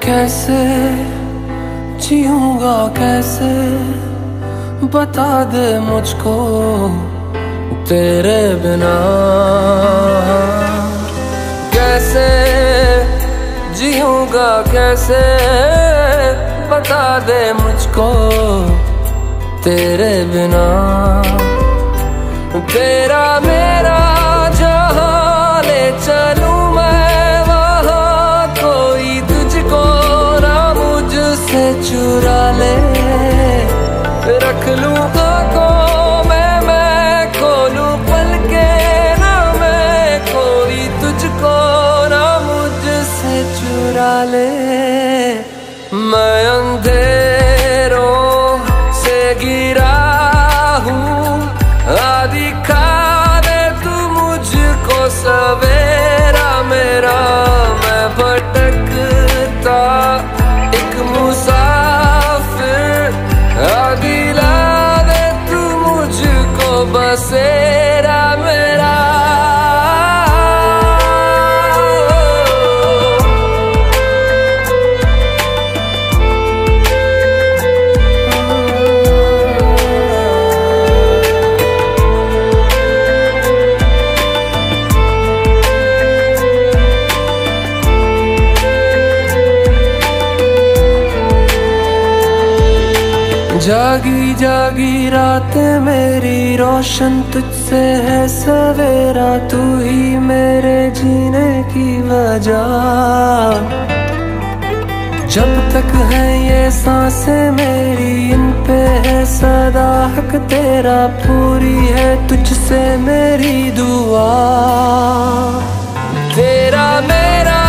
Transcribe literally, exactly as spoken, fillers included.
कैसे जीऊंगा कैसे, बता दे मुझको तेरे बिना। कैसे जीऊंगा कैसे, बता दे मुझको तेरे बिना। तेरा मेरा जहाँ ले चलूं मैं, वहाँ कोई तुझको ना मुझसे चुरा ले। रख लूं आँखों में मैं, खोलूं पलकें ना मैं, कोई तुझको ना मुझसे चुरा ले। मैं अंधेरों से गिरा हूँ, दिखा दे तू मुझको सवेरा मेरा। मैं भटकता एक मुसाफिर, दिला दे तू मुझको बसेरा मेरा। जागी जागी रातें मेरी रोशन तुझसे है सवेरा, तू ही मेरे जीने की वजह। जब तक है ये सांसें मेरी, इन पे है सदा हक तेरा, पूरी है तुझसे मेरी दुआ। तेरा मेरा